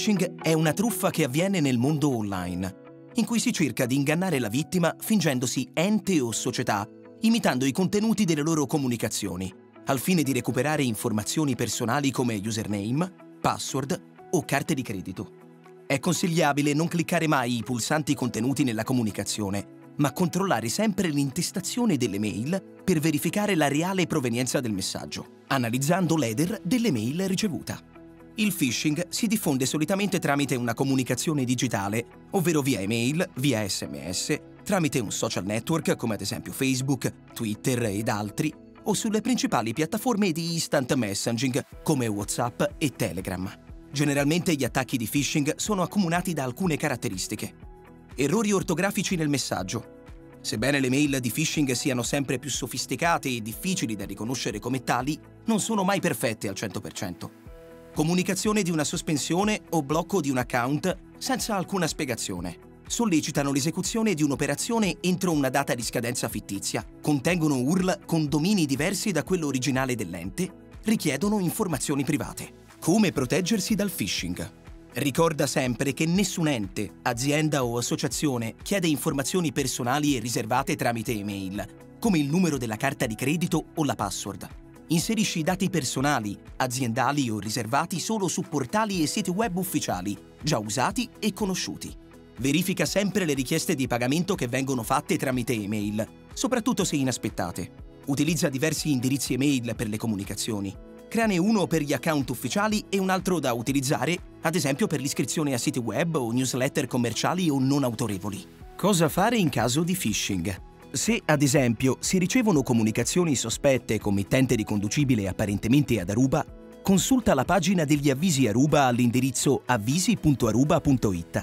phishing è una truffa che avviene nel mondo online, in cui si cerca di ingannare la vittima fingendosi ente o società, imitando i contenuti delle loro comunicazioni, al fine di recuperare informazioni personali come username, password o carte di credito. È consigliabile non cliccare mai i pulsanti contenuti nella comunicazione, ma controllare sempre l'intestazione delle mail per verificare la reale provenienza del messaggio, analizzando l'header delle mail ricevuta. Il phishing si diffonde solitamente tramite una comunicazione digitale, ovvero via email, via SMS, tramite un social network come ad esempio Facebook, Twitter ed altri, o sulle principali piattaforme di instant messaging come WhatsApp e Telegram. Generalmente gli attacchi di phishing sono accomunati da alcune caratteristiche. Errori ortografici nel messaggio. Sebbene le mail di phishing siano sempre più sofisticate e difficili da riconoscere come tali, non sono mai perfette al 100%. Comunicazione di una sospensione o blocco di un account senza alcuna spiegazione. Sollecitano l'esecuzione di un'operazione entro una data di scadenza fittizia, contengono URL con domini diversi da quello originale dell'ente, richiedono informazioni private. Come proteggersi dal phishing? Ricorda sempre che nessun ente, azienda o associazione chiede informazioni personali e riservate tramite email, come il numero della carta di credito o la password. Inserisci i dati personali, aziendali o riservati solo su portali e siti web ufficiali, già usati e conosciuti. Verifica sempre le richieste di pagamento che vengono fatte tramite email, soprattutto se inaspettate. Utilizza diversi indirizzi email per le comunicazioni. Creane uno per gli account ufficiali e un altro da utilizzare, ad esempio per l'iscrizione a siti web o newsletter commerciali o non autorevoli. Cosa fare in caso di phishing? Se, ad esempio, si ricevono comunicazioni sospette committente riconducibile apparentemente ad Aruba, consulta la pagina degli avvisi Aruba all'indirizzo avvisi.aruba.it.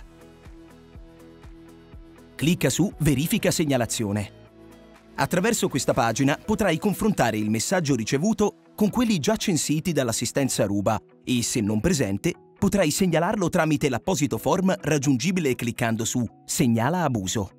Clicca su Verifica segnalazione. Attraverso questa pagina potrai confrontare il messaggio ricevuto con quelli già censiti dall'assistenza Aruba e, se non presente, potrai segnalarlo tramite l'apposito form raggiungibile cliccando su Segnala abuso.